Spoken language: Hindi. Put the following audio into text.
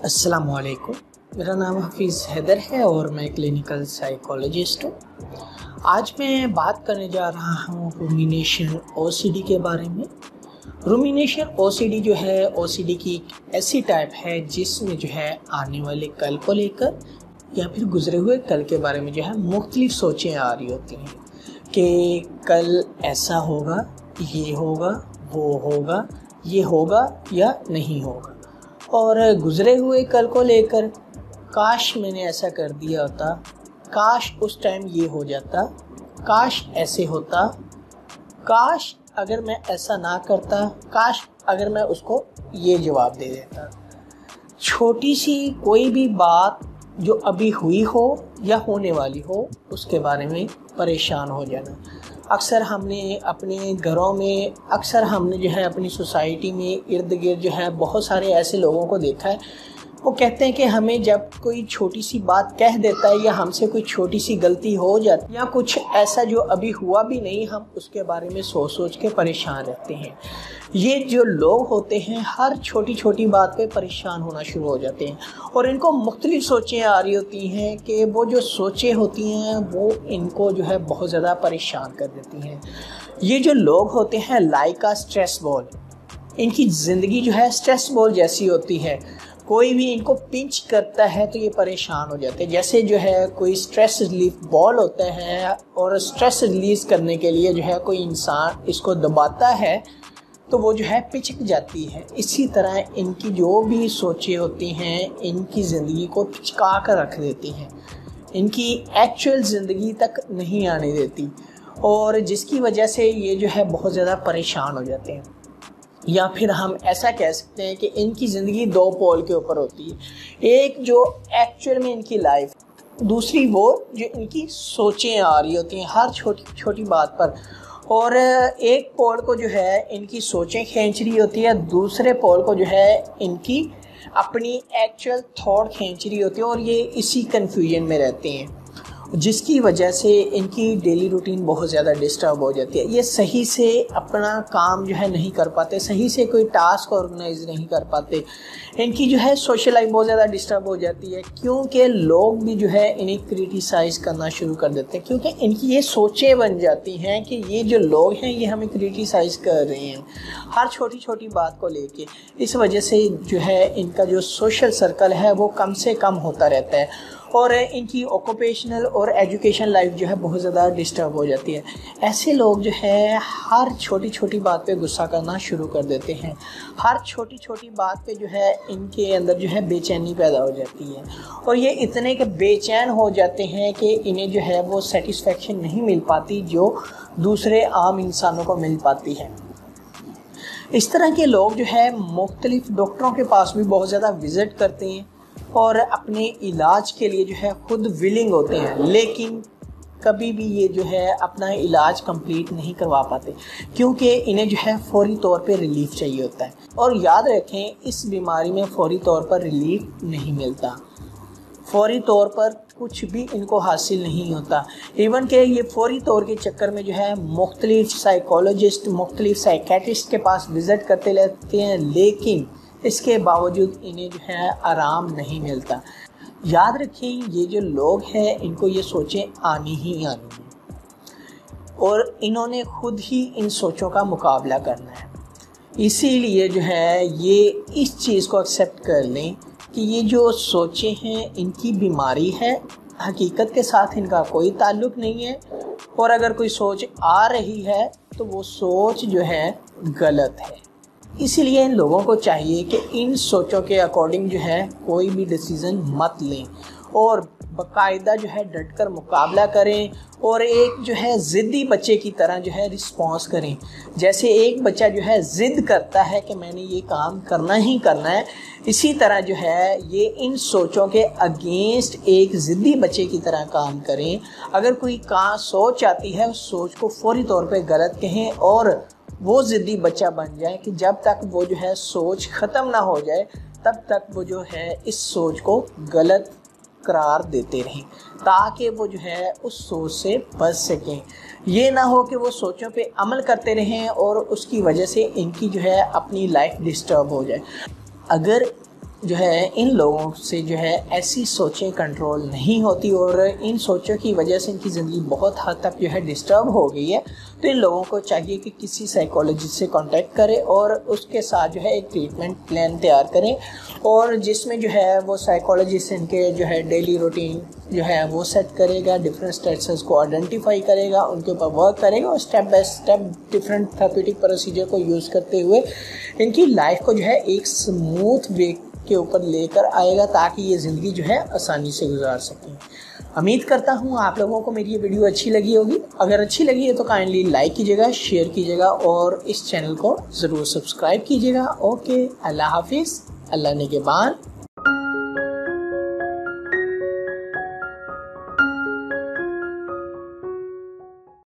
अस्सलामुअलैकुम। मेरा नाम हफीज़ हैदर है और मैं क्लिनिकल साइकोलॉजिस्ट हूँ। आज मैं बात करने जा रहा हूँ रूमिनेशन ओसीडी के बारे में। रूमिनेशन ओसीडी जो है ओसीडी की एक ऐसी टाइप है जिसमें जो है आने वाले कल को लेकर या फिर गुजरे हुए कल के बारे में जो है मुख्तलिफ सोचें आ रही होती हैं कि कल ऐसा होगा, ये होगा, वो होगा, ये होगा या नहीं होगा। और गुजरे हुए कल को लेकर काश मैंने ऐसा कर दिया होता, काश उस टाइम ये हो जाता, काश ऐसे होता, काश अगर मैं ऐसा ना करता, काश अगर मैं उसको ये जवाब दे देता। छोटी सी कोई भी बात जो अभी हुई हो या होने वाली हो उसके बारे में परेशान हो जाना। अक्सर हमने अपने घरों में, अक्सर हमने जो है अपनी सोसाइटी में इर्द गिर्द जो है बहुत सारे ऐसे लोगों को देखा है। वो कहते हैं कि हमें जब कोई छोटी सी बात कह देता है या हमसे कोई छोटी सी गलती हो जाती है या कुछ ऐसा जो अभी हुआ भी नहीं, हम उसके बारे में सोच सोच के परेशान रहते हैं। ये जो लोग होते हैं हर छोटी छोटी बात पे परेशान होना शुरू हो जाते हैं और इनको मुख्तलिफ सोचें आ रही होती हैं कि वो जो सोचें होती हैं वो इनको जो है बहुत ज़्यादा परेशान कर देती हैं। ये जो लोग होते हैं लाइक आ स्ट्रेस बॉल, इनकी ज़िंदगी जो है स्ट्रेस बॉल जैसी होती है। कोई भी इनको पिंच करता है तो ये परेशान हो जाते हैं। जैसे जो है कोई स्ट्रेस रिलीफ बॉल होता है और स्ट्रेस रिलीज करने के लिए जो है कोई इंसान इसको दबाता है तो वो जो है पिचक जाती है। इसी तरह इनकी जो भी सोचें होती हैं इनकी ज़िंदगी को पिचका कर रख देती हैं, इनकी एक्चुअल ज़िंदगी तक नहीं आने देती और जिसकी वजह से ये जो है बहुत ज़्यादा परेशान हो जाते हैं। या फिर हम ऐसा कह सकते हैं कि इनकी ज़िंदगी दो पोल के ऊपर होती है, एक जो एक्चुअल में इनकी लाइफ, दूसरी वो जो इनकी सोचें आ रही होती हैं हर छोटी छोटी बात पर। और एक पोल को जो है इनकी सोचें खींच रही होती है, दूसरे पोल को जो है इनकी अपनी एक्चुअल थॉट खींच रही होती है और ये इसी कन्फ्यूजन में रहते हैं जिसकी वजह से इनकी डेली रूटीन बहुत ज़्यादा डिस्टर्ब हो जाती है। ये सही से अपना काम जो है नहीं कर पाते, सही से कोई टास्क ऑर्गेनाइज नहीं कर पाते। इनकी जो है सोशल लाइफ बहुत ज़्यादा डिस्टर्ब हो जाती है क्योंकि लोग भी जो है इन्हें क्रिटिसाइज़ करना शुरू कर देते हैं क्योंकि इनकी ये सोचें बन जाती हैं कि ये जो लोग हैं ये हमें क्रिटिसाइज़ कर रहे हैं हर छोटी छोटी बात को लेके। इस वजह से जो है इनका जो सोशल सर्कल है वो कम से कम होता रहता है और इनकी ऑक्यूपेशनल और एजुकेशन लाइफ जो है बहुत ज़्यादा डिस्टर्ब हो जाती है। ऐसे लोग जो है हर छोटी छोटी बात पे गुस्सा करना शुरू कर देते हैं, हर छोटी छोटी बात पे जो है इनके अंदर जो है बेचैनी पैदा हो जाती है और ये इतने के बेचैन हो जाते हैं कि इन्हें जो है वो सेटिस्फेक्शन नहीं मिल पाती जो दूसरे आम इंसानों को मिल पाती है। इस तरह के लोग जो है मुख्तलिफ डॉक्टरों के पास भी बहुत ज़्यादा विज़िट करते हैं और अपने इलाज के लिए जो है खुद विलिंग होते हैं, लेकिन कभी भी ये जो है अपना इलाज कंप्लीट नहीं करवा पाते क्योंकि इन्हें जो है फौरी तौर पे रिलीफ चाहिए होता है। और याद रखें इस बीमारी में फौरी तौर पर रिलीफ नहीं मिलता, फौरी तौर पर कुछ भी इनको हासिल नहीं होता। इवन के ये फौरी तौर के चक्कर में जो है मुख्तलिफ साइकोलॉजिस्ट, मुख्तलिफ साइकेट्रिस्ट के पास विज़िट करते रहते हैं, लेकिन इसके बावजूद इन्हें जो है आराम नहीं मिलता। याद रखें ये जो लोग हैं इनको ये सोचें आनी ही आनी है और इन्होंने खुद ही इन सोचों का मुकाबला करना है। इसीलिए जो है ये इस चीज़ को एक्सेप्ट कर लें कि ये जो सोचें हैं इनकी बीमारी है, हकीकत के साथ इनका कोई ताल्लुक़ नहीं है और अगर कोई सोच आ रही है तो वो सोच जो है गलत है। इसीलिए इन लोगों को चाहिए कि इन सोचों के अकॉर्डिंग जो है कोई भी डिसीज़न मत लें और बाकायदा जो है डटकर मुकाबला करें और एक जो है ज़िद्दी बच्चे की तरह जो है रिस्पॉन्स करें। जैसे एक बच्चा जो है ज़िद करता है कि मैंने ये काम करना ही करना है, इसी तरह जो है ये इन सोचों के अगेंस्ट एक ज़िद्दी बच्चे की तरह काम करें। अगर कोई सोच आती है उस सोच को फौरी तौर पे गलत कहें और वो ज़िद्दी बच्चा बन जाए कि जब तक वो जो है सोच ख़त्म ना हो जाए तब तक वो जो है इस सोच को गलत करार देते रहें ताकि वो जो है उस सोच से बच सकें। ये ना हो कि वो सोचों पे अमल करते रहें और उसकी वजह से इनकी जो है अपनी लाइफ डिस्टर्ब हो जाए। अगर जो है इन लोगों से जो है ऐसी सोचें कंट्रोल नहीं होती और इन सोचों की वजह से इनकी ज़िंदगी बहुत हद तक जो है डिस्टर्ब हो गई है। तो इन लोगों को चाहिए कि किसी साइकोलॉजिस्ट से कांटेक्ट करें और उसके साथ जो है एक ट्रीटमेंट प्लान तैयार करें और जिसमें जो है वो साइकोलॉजिस्ट इनके जो है डेली रूटीन जो है वो सेट करेगा, डिफरेंट स्ट्रेसर्स को आइडेंटिफाई करेगा, उनके ऊपर वर्क करेगा और step by step different therapeutic procedure को यूज़ करते हुए इनकी लाइफ को जो है एक स्मूथ वे के ऊपर लेकर आएगा ताकि ये ज़िंदगी जो है आसानी से गुजार सकें। उम्मीद करता हूँ आप लोगों को मेरी ये वीडियो अच्छी लगी होगी। अगर अच्छी लगी है तो काइंडली लाइक कीजिएगा, शेयर कीजिएगा और इस चैनल को ज़रूर सब्सक्राइब कीजिएगा। ओके, अल्लाह हाफिज़, अल्लाह निगहबान।